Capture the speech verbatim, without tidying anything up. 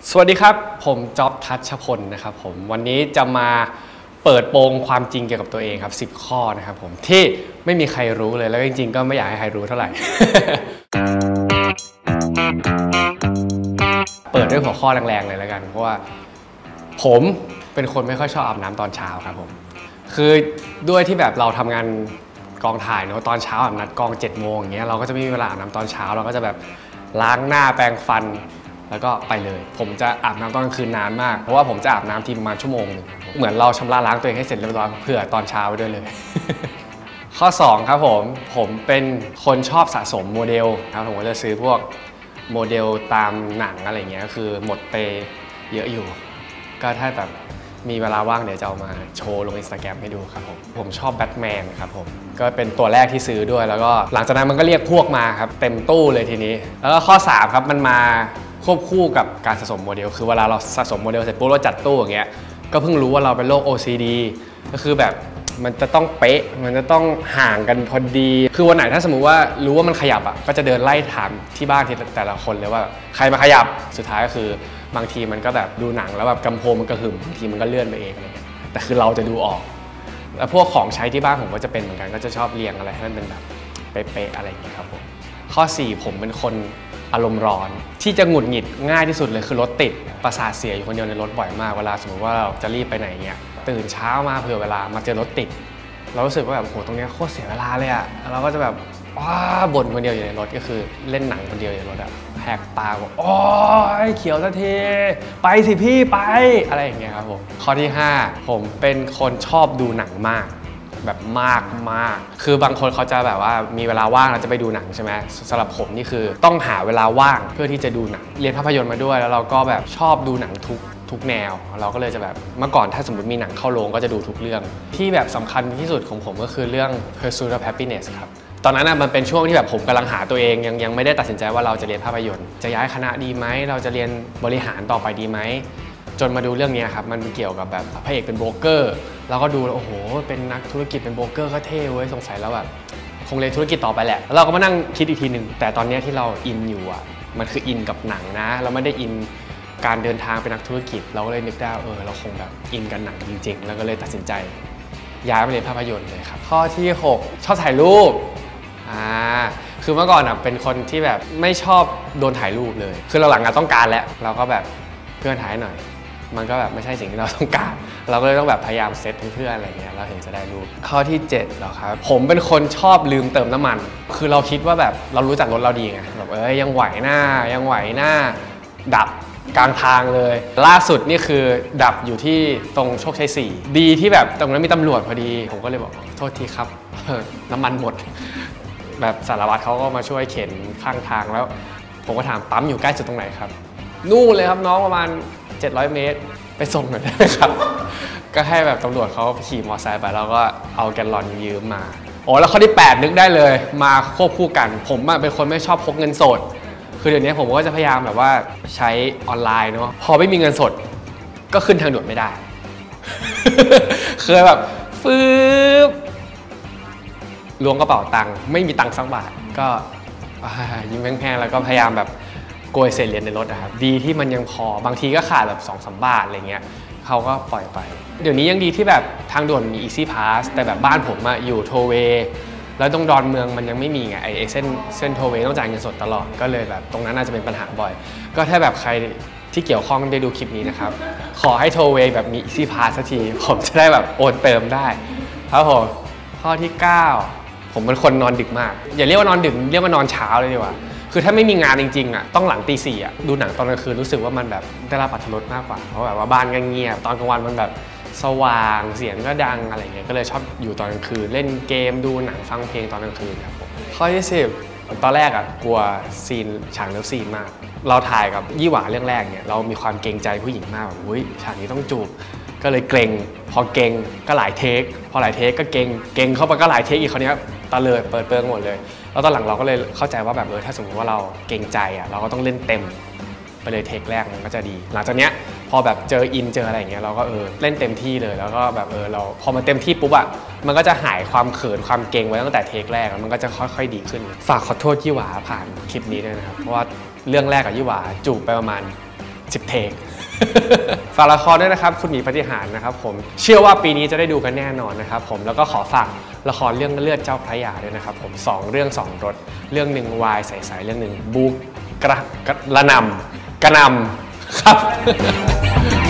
สวัสดีครับผมจ๊อบทัชพลนะครับผมวันนี้จะมาเปิดโปงความจริงเกี่ยวกับตัวเองครับสิบข้อนะครับผมที่ไม่มีใครรู้เลยแล้วจริงๆก็ไม่อยากให้ใครรู้เท่าไหร่ เปิดด้วยหัวข้อแรงๆเลยแล้วกันเพราะว่าผมเป็นคนไม่ค่อยชอบอาบน้ำตอนเช้าครับผมคือด้วยที่แบบเราทำงานกองถ่ายเนอะตอนเช้าอาบนัดกองเจ็ดโมงอย่างเงี้ยเราก็จะไม่มีเวลาอาบน้ำตอนเช้าเราก็จะแบบล้างหน้าแปรงฟันแล้วก็ไปเลยผมจะอาบน้ำตอนกลางคืนนานมากเพราะว่าผมจะอาบน้ำทีประมาณชั่วโมงหนึ่งเหมือนเราชำระล้างตัวเองให้เสร็จเรียบร้อยเผื่อตอนเช้าไว้ด้วยเลย ข้อสองครับผมผมเป็นคนชอบสะสมโมเดลครับผมก็จะซื้อพวกโมเดลตามหนังอะไรเงี้ยคือหมดไปเยอะอยู่ก็ถ้าแบบมีเวลาว่างเดี๋ยวจะเอามาโชว์ลง อินสตาแกรม ให้ดูครับผมผมชอบแบทแมนครับผมก็เป็นตัวแรกที่ซื้อด้วยแล้วก็หลังจากนั้นมันก็เรียกพวกมาครับเต็มตู้เลยทีนี้แล้วก็ข้อสามครับมันมาควบคู่กับการสะสมโมเดลคือเวลาเราสะสมโมเดลเสร็จปุ๊บเราจัดตู้อย่างเงี้ยก็เพิ่งรู้ว่าเราเป็นโรค โอ ซี ดี ก็คือแบบมันจะต้องเป๊ะมันจะต้องห่างกันพอดีคือวันไหนถ้าสมมุติว่ารู้ว่ามันขยับอ่ะก็จะเดินไล่ถามที่บ้านทีแต่ละคนเลยว่าใครมาขยับสุดท้ายก็คือบางทีมันก็แบบดูหนังแล้วแบบกำโพงมันกระหึ่มบางทีมันก็เลื่อนไปเองอะไรเงี้ยแต่คือเราจะดูออกแล้วพวกของใช้ที่บ้านผมก็จะเป็นเหมือนกันก็จะชอบเรียงอะไรให้มันเป็นแบบเป๊ะๆอะไรอย่างเงี้ยครับผมข้อสี่ผมเป็นคนอารมณ์ร้อนที่จะหงุดหงิดง่ายที่สุดเลยคือรถติดประสาทเสียอยู่คนเดียวในรถบ่อยมากเวลาสมมติว่าเราจะรีบไปไหนเงี้ยตื่นเช้ามาเผื่อเวลามาเจอรถติดเรารู้สึกว่าแบบโหตรงนี้โคตรเสียเวลาเลยอะเราก็จะแบบว้าบ่นคนเดียวอยู่ในรถก็คือเล่นหนังคนเดียวอยู่ในรถอะแหกตาบอกโอ้ยเขียวสักทีไปสิพี่ไปอะไรอย่างเงี้ยครับผมข้อที่ห้าผมเป็นคนชอบดูหนังมากแบบมากมากคือบางคนเขาจะแบบว่ามีเวลาว่างเราจะไปดูหนังใช่ไหมสำหรับผมนี่คือต้องหาเวลาว่างเพื่อที่จะดูหนังเรียนภาพยนตร์มาด้วยแล้วเราก็แบบชอบดูหนังทุกทุกแนวเราก็เลยจะแบบเมื่อก่อนถ้าสมมติมีหนังเข้าโรงก็จะดูทุกเรื่องที่แบบสำคัญที่สุดของผมก็คือเรื่อง Pursuit of Happiness ครับตอนนั้นมันเป็นช่วงที่แบบผมกำลังหาตัวเองยังยังไม่ได้ตัดสินใจว่าเราจะเรียนภาพยนตร์จะย้ายคณะดีไหมเราจะเรียนบริหารต่อไปดีไหมจนมาดูเรื่องนี้ครับมันเกี่ยวกับแบบพระเอกเป็นโบรกเกอร์แล้วก็ดูแล้วโอ้โหเป็นนักธุรกิจเป็นโบรกเกอร์ก็เท่เว้ยสงสัยแล้วแบบคงเรียนธุรกิจต่อไปแหละแล้วเราก็มานั่งคิดอีกทีหนึ่งแต่ตอนนี้ที่เราอินอยู่อ่ะมันคืออินกับหนังนะเราไม่ได้อินการเดินทางเป็นนักธุรกิจเราก็เลยนึกได้เออเราคงแบบอินกับหนังจริงๆแล้วก็เลยตัดสินใจย้ายมาเรียนภาพยนตร์เลยครับข้อที่หกชอบถ่ายรูปอ่าคือเมื่อก่อนอ่ะเป็นคนที่แบบไม่ชอบโดนถ่ายรูปเลยคือเราหลังๆต้องการแล้วเราก็แบบเพื่อนถ่ายหน่อยมันก็แบบไม่ใช่สิ่งที่เราต้องการเราก็เลยต้องแบบพยายามเซตให้เพื่อนอะไรเงี้ยเราถึงจะได้รูปข้อที่เจ็ดเหรอครับผมเป็นคนชอบลืมเติมน้ำมันคือเราคิดว่าแบบเรารู้จักรถเราดีไงแบบเอ้ยยังไหวหน้ายังไหวหน้าดับกลางทางเลยล่าสุดนี่คือดับอยู่ที่ตรงโชคชัยสี่ดีที่แบบตรงนั้นมีตำรวจพอดีผมก็เลยบอกโทษทีครับน้ำมันหมดแบบสารวัตรเขาก็มาช่วยเข็นข้างทางแล้วผมก็ถามปั๊มอยู่ใกล้จุดตรงไหนครับนู่นเลยครับน้องประมาณเจ็ดร้อยเมตรไปส่งหน่อยได้ไหมครับก็ให้แบบตำรวจเขาขี่มอเตอร์ไซค์ไปแล้วก็เอาแกลลอนยืมมาโอ้แล้วข้อที่แปดนึกได้เลยมาควบคู่กันผมเป็นคนไม่ชอบพกเงินสดคือเดี๋ยวนี้ผมก็จะพยายามแบบว่าใช้ออนไลน์เนาะพอไม่มีเงินสดก็ขึ้นทางด่วนไม่ได้ เคยแบบฟืบล้วงกระเป๋าตังค์ไม่มีตังค์สักบาทก็ยิ้มแพงๆแล้วก็พยายามแบบโกยเศษเหรียญในรถนะครับดีที่มันยังพอบางทีก็ขาดแบบ สองสาม บาทอะไรเงี้ยเขาก็ปล่อยไปเดี๋ยวนี้ยังดีที่แบบทางด่วนมี Easy Pass แต่แบบบ้านผมอะอยู่โทเวแล้วตรงดอนเมืองมันยังไม่มีไงไอ้เส้นเส้นโทเวต้องจ่ายเงินสดตลอดก็เลยแบบตรงนั้นน่าจะเป็นปัญหาบ่อยก็ถ้าแบบใครที่เกี่ยวข้องได้ดูคลิปนี้นะครับขอให้โทเวแบบมี Easy Pass สักทีผมจะได้แบบโอนเติมได้ครับผมข้อที่เก้าผมเป็นคนนอนดึกมากอย่าเรียกว่านอนดึกเรียกว่านอนเช้าเลยดีกว่าคือถ้าไม่มีงานจริงๆอ่ะต้องหลังตีสี่อ่ะดูหนังตอนกลางคืนรู้สึกว่ามันแบบได้รับอรรถรสมากกว่าเพราะแบบว่าบ้านก็เงียบตอนกลางวันมันแบบสว่างเสียงก็ดังอะไรเงี้ยก็เลยชอบอยู่ตอนกลางคืนเล่นเกมดูหนังฟังเพลงตอนกลางคืนครับผมข้อที่สิบตอนแรกอ่ะกลัวซีนฉากเลิฟซีนมากเราถ่ายกับยี่หว่าเรื่องแรกเนี่ยเรามีความเกรงใจผู้หญิงมากแบบอุ้ยฉากนี้ต้องจูบก็เลยเกรงพอเกรงก็หลายเทคพอหลายเทคก็เกรงเกรงเข้าไปก็หลายเทคอีกคราวนี้ตะเลยเปิดเปิงหมดเลยแล้วตอนหลังเราก็เลยเข้าใจว่าแบบเออถ้าสมมติว่าเราเกรงใจอ่ะเราก็ต้องเล่นเต็มไปเลยเทคแรกมันก็จะดีหลังจากเนี้ยพอแบบเจออินเจออะไรอย่างเงี้ยเราก็เออเล่นเต็มที่เลยแล้วก็แบบเออเราพอมันเต็มที่ปุ๊บอ่ะมันก็จะหายความเขินความเกรงไว้ตั้งแต่เทคแรกแล้วมันก็จะค่อยๆดีขึ้นฝากขอโทษยี่หวาผ่านคลิปนี้ด้วยนะครับเพราะว่าเรื่องแรกกับยี่หวาจูบไปประมาณสิบเทค ฝากละครด้วยนะครับคุณหมีปฏิหารนะครับผมเชื่อว่าปีนี้จะได้ดูกันแน่นอนนะครับผมแล้วก็ขอฝากละครเรื่องเลือดเจ้าพระยาด้วยนะครับผมสองเรื่องสองรสเรื่องหนึ่งวายใสๆเรื่องหนึ่งบูกระกระนำกระนำครับ